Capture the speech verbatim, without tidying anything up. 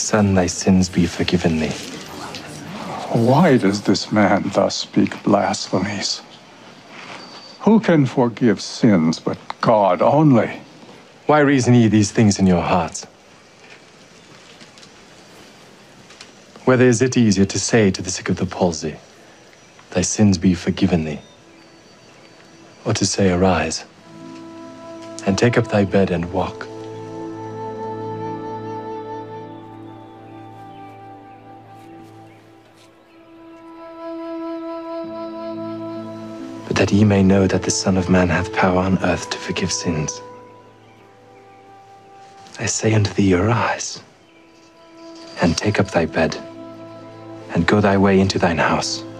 son, thy sins be forgiven thee. Why does this man thus speak blasphemies? Who can forgive sins but God only? Why reason ye these things in your hearts? Whether is it easier to say to the sick of the palsy, thy sins be forgiven thee, or to say, arise, and take up thy bed and walk? But that ye may know that the Son of Man hath power on earth to forgive sins, I say unto thee, arise, and take up thy bed, and go thy way into thine house.